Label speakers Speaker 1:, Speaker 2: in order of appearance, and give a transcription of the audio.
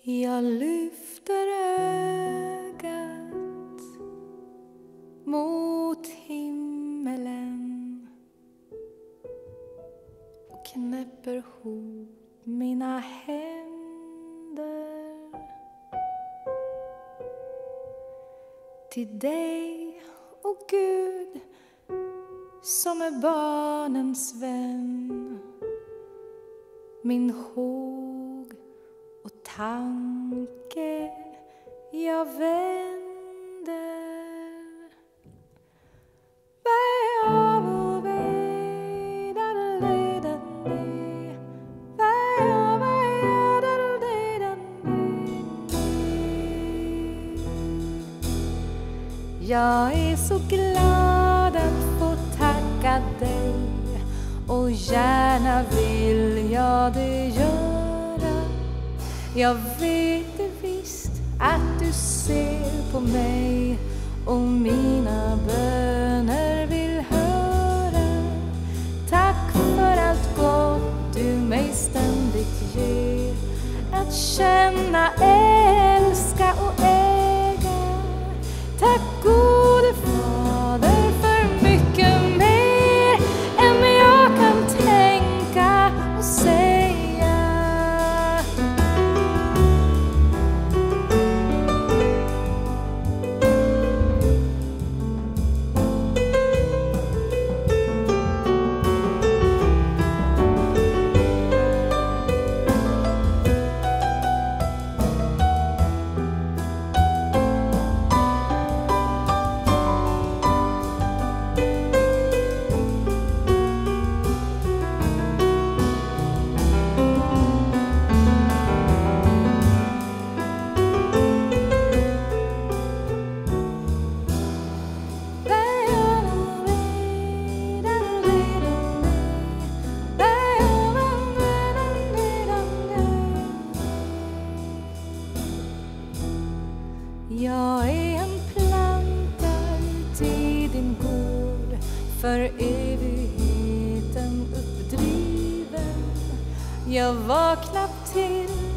Speaker 1: Jag lyfter ögat mot himmelen och knäpper ihop mina händer till dig, och Gud som är barnens vän, min håg och tanke jag vänder. Jag är så glad att få tacka dig, och gärna vill jag det göra. Jag vet visst att du ser på mig och mina böner vill höra. Tack för allt gott du mig ständigt ger, att känna, älska och äga. Tack gode Fader för mycket mer än jag kan tänka och säga. Jag är en planta ut i din gård, för evigheten uppdriven. Jag var knappt till